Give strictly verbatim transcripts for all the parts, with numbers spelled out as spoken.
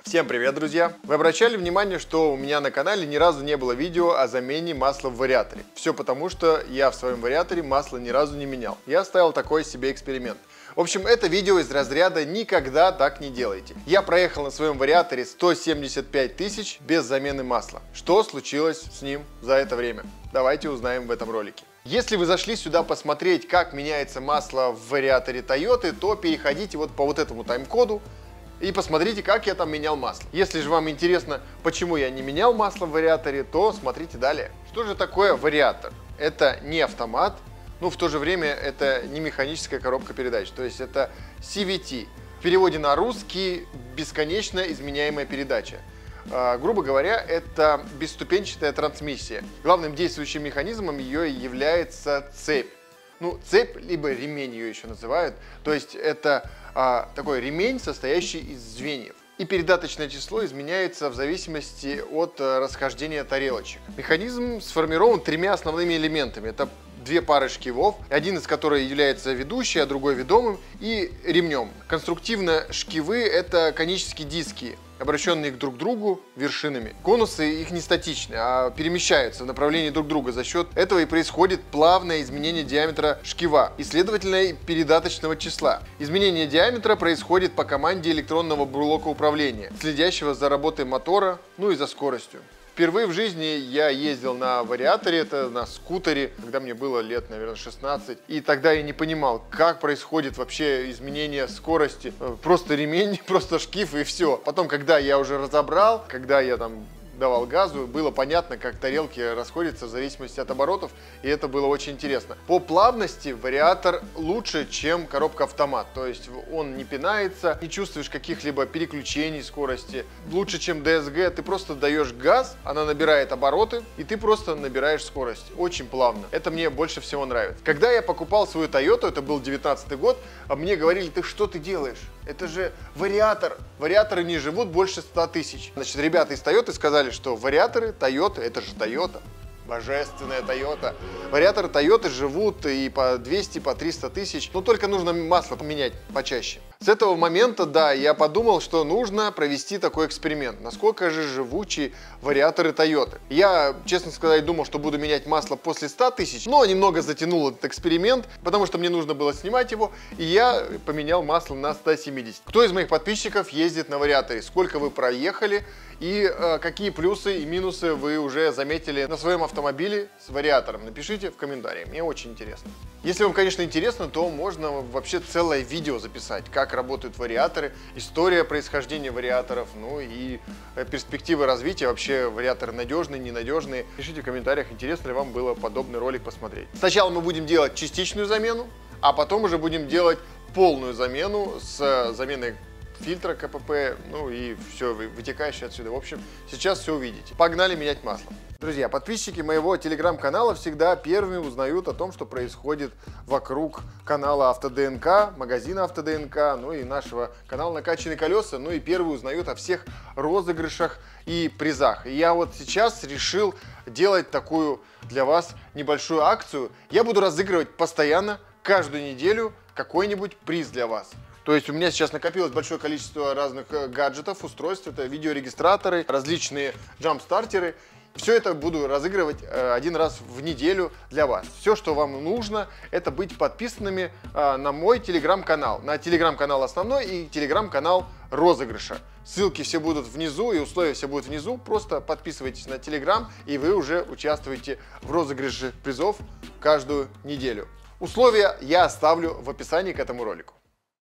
Всем привет, друзья! Вы обращали внимание, что у меня на канале ни разу не было видео о замене масла в вариаторе? Все потому, что я в своем вариаторе масло ни разу не менял. Я ставил такой себе эксперимент. В общем, это видео из разряда «Никогда так не делайте». Я проехал на своем вариаторе сто семьдесят пять тысяч без замены масла. Что случилось с ним за это время? Давайте узнаем в этом ролике. Если вы зашли сюда посмотреть, как меняется масло в вариаторе Toyota, то переходите вот по вот этому тайм-коду и посмотрите, как я там менял масло. Если же вам интересно, почему я не менял масло в вариаторе, то смотрите далее. Что же такое вариатор? Это не автомат, но в то же время это не механическая коробка передач, то есть это си ви ти. В переводе на русский бесконечно изменяемая передача. А, грубо говоря, это бесступенчатая трансмиссия. Главным действующим механизмом ее является цепь. Ну, цепь, либо ремень ее еще называют. То есть это а, такой ремень, состоящий из звеньев. И передаточное число изменяется в зависимости от а, расхождения тарелочек. Механизм сформирован тремя основными элементами. Это две пары шкивов, один из которых является ведущей, а другой ведомым, и ремнем. Конструктивно шкивы — это конические диски, обращенные друг к другу вершинами. Конусы их не статичны, а перемещаются в направлении друг друга. За счет этого и происходит плавное изменение диаметра шкива и, следовательно, передаточного числа. Изменение диаметра происходит по команде электронного блока управления, следящего за работой мотора, ну и за скоростью. Впервые в жизни я ездил на вариаторе, это на скутере, когда мне было лет, наверное, шестнадцать. И тогда я не понимал, как происходит вообще изменение скорости. Просто ремень, просто шкив и все. Потом, когда я уже разобрал, когда я там давал газу, было понятно, как тарелки расходятся в зависимости от оборотов, и это было очень интересно. По плавности вариатор лучше, чем коробка автомат, то есть он не пинается, не чувствуешь каких-либо переключений скорости. Лучше, чем ди эс джи, ты просто даешь газ, она набирает обороты, и ты просто набираешь скорость. Очень плавно. Это мне больше всего нравится. Когда я покупал свою Toyota, это был девятнадцатый год, мне говорили: ты что ты делаешь? Это же вариатор. Вариаторы не живут больше ста тысяч. Значит, ребята из Toyota сказали, что вариаторы Toyota, это же Toyota. Божественная Toyota. Вариаторы Toyota живут и по двести, по триста тысяч, но только нужно масло поменять почаще. С этого момента, да, я подумал, что нужно провести такой эксперимент. Насколько же живучи вариаторы Toyota. Я, честно сказать, думал, что буду менять масло после ста тысяч, но немного затянул этот эксперимент, потому что мне нужно было снимать его, и я поменял масло на сто семьдесят. Кто из моих подписчиков ездит на вариаторе? Сколько вы проехали? И э, какие плюсы и минусы вы уже заметили на своем автомобиле с вариатором? Напишите в комментариях, мне очень интересно. Если вам, конечно, интересно, то можно вообще целое видео записать, как работают вариаторы, история происхождения вариаторов, ну и перспективы развития, вообще вариаторы надежные, ненадежные. Пишите в комментариях, интересно ли вам было подобный ролик посмотреть. Сначала мы будем делать частичную замену, а потом уже будем делать полную замену с заменой фильтра ка пэ пэ, ну и все вытекающее отсюда. В общем, сейчас все увидите. Погнали менять масло. Друзья, подписчики моего телеграм-канала всегда первыми узнают о том, что происходит вокруг канала АвтоДНК, магазина АвтоДНК, ну и нашего канала «Накачанные колеса», ну и первые узнают о всех розыгрышах и призах. И я вот сейчас решил делать такую для вас небольшую акцию. Я буду разыгрывать постоянно, каждую неделю, какой-нибудь приз для вас. То есть у меня сейчас накопилось большое количество разных гаджетов, устройств, это видеорегистраторы, различные джамп-стартеры. Все это буду разыгрывать один раз в неделю для вас. Все, что вам нужно, это быть подписанными на мой телеграм-канал. На телеграм-канал основной и телеграм-канал розыгрыша. Ссылки все будут внизу и условия все будут внизу. Просто подписывайтесь на телеграм, и вы уже участвуете в розыгрыше призов каждую неделю. Условия я оставлю в описании к этому ролику.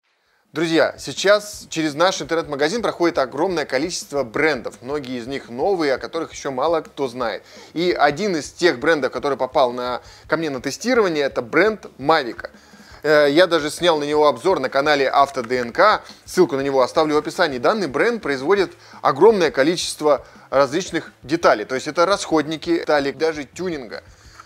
Друзья, сейчас через наш интернет-магазин проходит огромное количество брендов. Многие из них новые, о которых еще мало кто знает. И один из тех брендов, который попал на, ко мне на тестирование, это бренд Mavica. Я даже снял на него обзор на канале АвтоДНК. Ссылку на него оставлю в описании. Данный бренд производит огромное количество различных деталей. То есть это расходники деталей, даже тюнинга.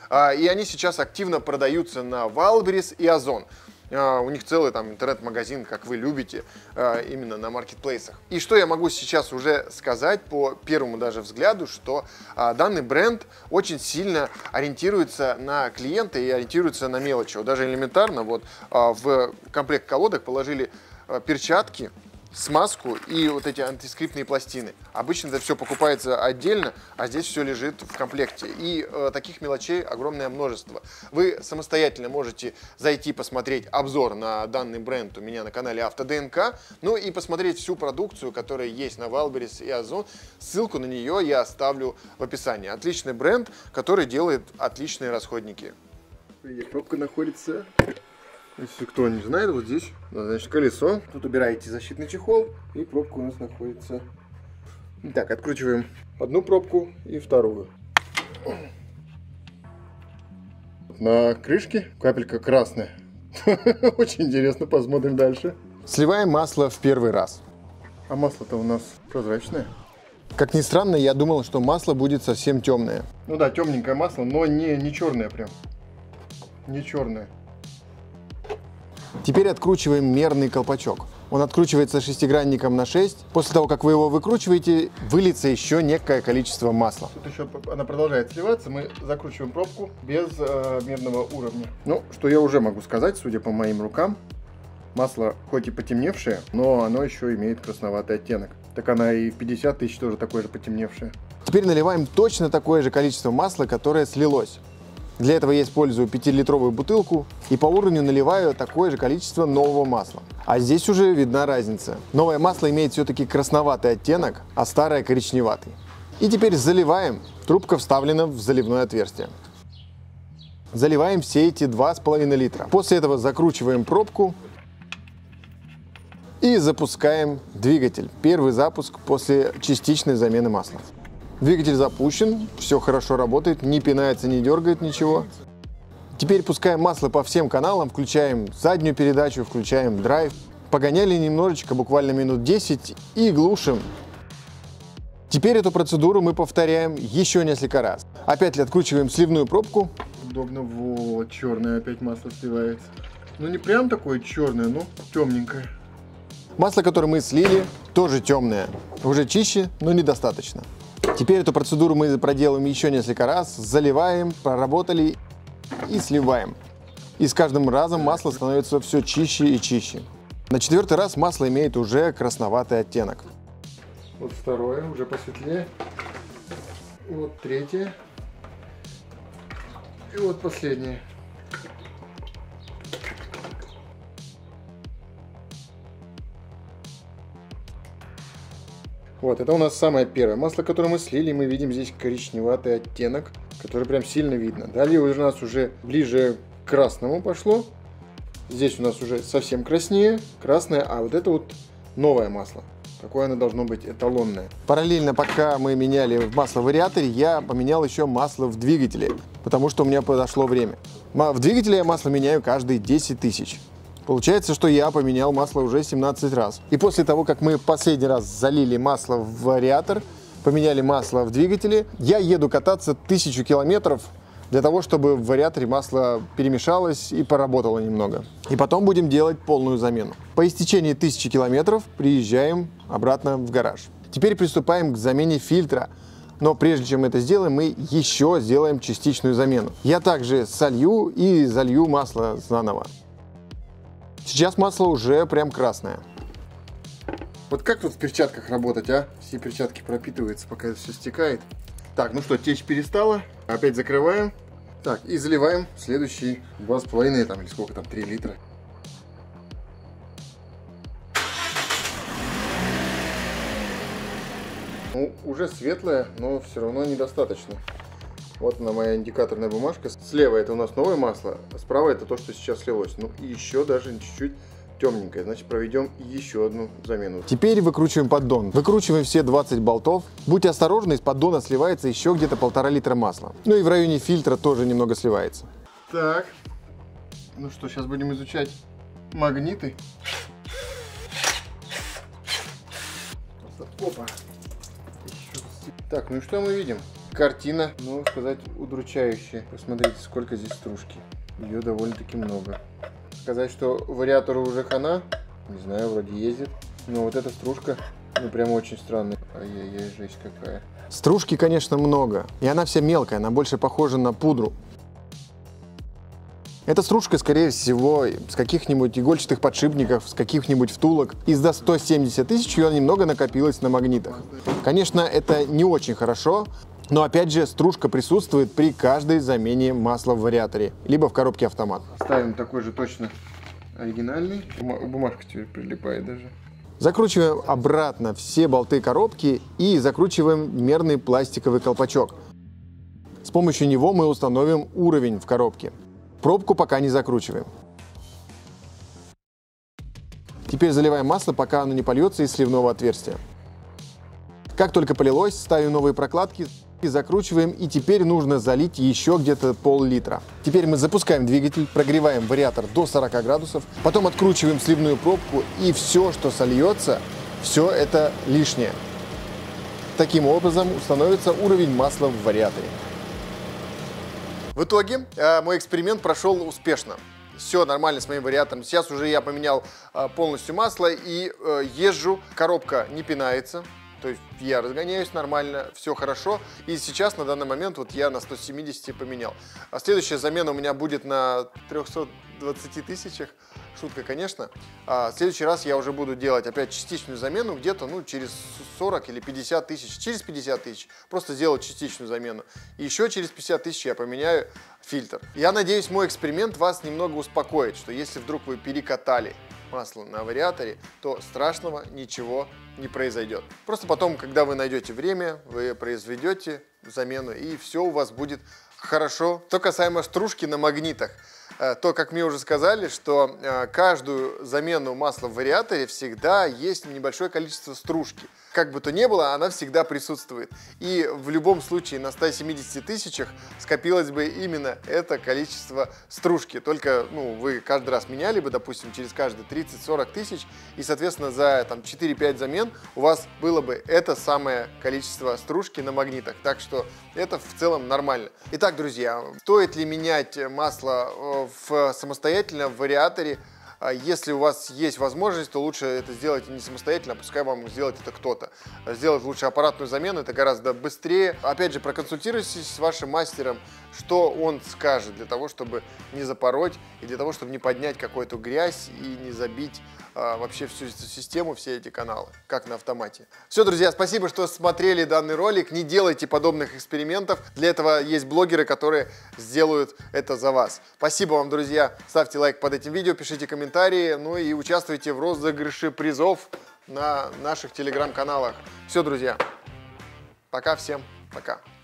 И они сейчас активно продаются на Wildberries и Озон. У них целый там интернет-магазин, как вы любите, именно на маркетплейсах. И что я могу сейчас уже сказать по первому даже взгляду, что данный бренд очень сильно ориентируется на клиента и ориентируется на мелочи. Вот даже элементарно вот в комплект колодок положили перчатки смазку и вот эти антискриптные пластины. Обычно это все покупается отдельно, а здесь все лежит в комплекте. И э, таких мелочей огромное множество. Вы самостоятельно можете зайти посмотреть обзор на данный бренд у меня на канале АвтоДНК, ну и посмотреть всю продукцию, которая есть на Вайлдберрис и Озон. Ссылку на нее я оставлю в описании. Отличный бренд, который делает отличные расходники. Пробка находится... Если кто не знает, вот здесь, значит, колесо. Тут убираете защитный чехол, и пробка у нас находится. Так, откручиваем одну пробку и вторую. На крышке капелька красная. Очень интересно, посмотрим дальше. Сливаем масло в первый раз. А масло-то у нас прозрачное. Как ни странно, я думал, что масло будет совсем темное. Ну да, темненькое масло, но не, не черное прям. Не черное. Теперь откручиваем мерный колпачок. Он откручивается шестигранником на шесть. После того, как вы его выкручиваете, выльется еще некое количество масла. Тут еще она продолжает сливаться. Мы закручиваем пробку без э, мерного уровня. Ну, что я уже могу сказать, судя по моим рукам, масло хоть и потемневшее, но оно еще имеет красноватый оттенок. Так она и в пятьдесят тысяч тоже такое же потемневшее. Теперь наливаем точно такое же количество масла, которое слилось. Для этого я использую пятилитровую бутылку и по уровню наливаю такое же количество нового масла. А здесь уже видна разница. Новое масло имеет все-таки красноватый оттенок, а старое коричневатый. И теперь заливаем. Трубка вставлена в заливное отверстие. Заливаем все эти два с половиной литра. После этого закручиваем пробку и запускаем двигатель. Первый запуск после частичной замены масла. Двигатель запущен, все хорошо работает, не пинается, не дергает ничего. Теперь пускаем масло по всем каналам, включаем заднюю передачу, включаем драйв. Погоняли немножечко, буквально минут десять, и глушим. Теперь эту процедуру мы повторяем еще несколько раз. Опять откручиваем сливную пробку. Удобно, вот, черное опять масло сливается. Ну не прям такое черное, но темненькое. Масло, которое мы слили, тоже темное. Уже чище, но недостаточно. Теперь эту процедуру мы проделаем еще несколько раз, заливаем, проработали и сливаем. И с каждым разом масло становится все чище и чище. На четвертый раз масло имеет уже красноватый оттенок. Вот второе, уже посветлее. И вот третье. И вот последнее. Вот, это у нас самое первое масло, которое мы слили. Мы видим здесь коричневатый оттенок, который прям сильно видно. Далее у нас уже ближе к красному пошло. Здесь у нас уже совсем краснее, красное, а вот это вот новое масло. Какое оно должно быть эталонное. Параллельно, пока мы меняли масло в вариаторе, я поменял еще масло в двигателе, потому что у меня подошло время. В двигателе я масло меняю каждые десять тысяч. Получается, что я поменял масло уже семнадцать раз. И после того, как мы последний раз залили масло в вариатор, поменяли масло в двигателе, я еду кататься тысячу километров для того, чтобы в вариаторе масло перемешалось и поработало немного. И потом будем делать полную замену. По истечении тысячи километров приезжаем обратно в гараж. Теперь приступаем к замене фильтра. Но прежде чем это сделаем, мы еще сделаем частичную замену. Я также солью и залью масло заново. Сейчас масло уже прям красное. Вот как тут в перчатках работать, а? Все перчатки пропитываются, пока это все стекает. Так, ну что, течь перестала. Опять закрываем. Так, и заливаем следующие два с половиной, там, или сколько там, три литра. Ну, уже светлая, но все равно недостаточно. Вот она, моя индикаторная бумажка. Слева это у нас новое масло, а справа это то, что сейчас слилось. Ну и еще даже чуть-чуть темненькое. Значит, проведем еще одну замену. Теперь выкручиваем поддон. Выкручиваем все двадцать болтов. Будьте осторожны, из поддона сливается еще где-то полтора литра масла. Ну и в районе фильтра тоже немного сливается. Так, ну что, сейчас будем изучать магниты. Опа. Так, ну и что мы видим? Картина, ну сказать, удручающая. Посмотрите, сколько здесь стружки. Ее довольно-таки много. Сказать, что вариатору уже хана, не знаю, вроде ездит. Но вот эта стружка, ну прям очень странная. Ай-яй-яй, жесть какая. Стружки, конечно, много. И она вся мелкая, она больше похожа на пудру. Эта стружка, скорее всего, с каких-нибудь игольчатых подшипников, с каких-нибудь втулок. И за сто семьдесят тысяч ее немного накопилось на магнитах. Конечно, это не очень хорошо, но опять же стружка присутствует при каждой замене масла в вариаторе, либо в коробке автомат. Ставим такой же точно оригинальный. Бумажка теперь прилипает даже. Закручиваем обратно все болты коробки и закручиваем мерный пластиковый колпачок. С помощью него мы установим уровень в коробке. Пробку пока не закручиваем. Теперь заливаем масло, пока оно не польется из сливного отверстия. Как только полилось, ставим новые прокладки и закручиваем. И теперь нужно залить еще где-то пол-литра. Теперь мы запускаем двигатель, прогреваем вариатор до сорока градусов, потом откручиваем сливную пробку, и все, что сольется, все это лишнее. Таким образом установится уровень масла в вариаторе. В итоге э, мой эксперимент прошел успешно. Все нормально с моим вариатором. Сейчас уже я поменял э, полностью масло и э, езжу. Коробка не пинается. То есть я разгоняюсь нормально, все хорошо. И сейчас на данный момент вот я на сто семьдесят поменял. А следующая замена у меня будет на трёхстах двадцати тысячах. Шутка, конечно. А в следующий раз я уже буду делать опять частичную замену где-то ну, через сорок или пятьдесят тысяч. Через пятьдесят тысяч. Просто сделать частичную замену. И еще через пятьдесят тысяч я поменяю фильтр. Я надеюсь, мой эксперимент вас немного успокоит, что если вдруг вы перекатали масло на вариаторе, то страшного ничего не произойдет. Просто потом, когда вы найдете время, вы произведете замену, и все у вас будет хорошо. Что касаемо стружки на магнитах, то, как мне уже сказали, что каждую замену масла в вариаторе всегда есть небольшое количество стружки. Как бы то ни было, она всегда присутствует. И в любом случае на ста семидесяти тысячах скопилось бы именно это количество стружки. Только ну, вы каждый раз меняли бы, допустим, через каждые тридцать-сорок тысяч, и, соответственно, за четыре-пять замен у вас было бы это самое количество стружки на магнитах. Так что это в целом нормально. Итак, друзья, стоит ли менять масло в самостоятельно в вариаторе? Если у вас есть возможность, то лучше это сделать не самостоятельно, а пускай вам сделает это кто-то. Сделать лучше аппаратную замену, это гораздо быстрее. Опять же, проконсультируйтесь с вашим мастером, что он скажет для того, чтобы не запороть и для того, чтобы не поднять какую-то грязь и не забить а, вообще всю эту систему, все эти каналы, как на автомате. Все, друзья, спасибо, что смотрели данный ролик. Не делайте подобных экспериментов. Для этого есть блогеры, которые сделают это за вас. Спасибо вам, друзья. Ставьте лайк под этим видео, пишите комментарии, ну и участвуйте в розыгрыше призов на наших телеграм-каналах. Все, друзья, пока всем, пока.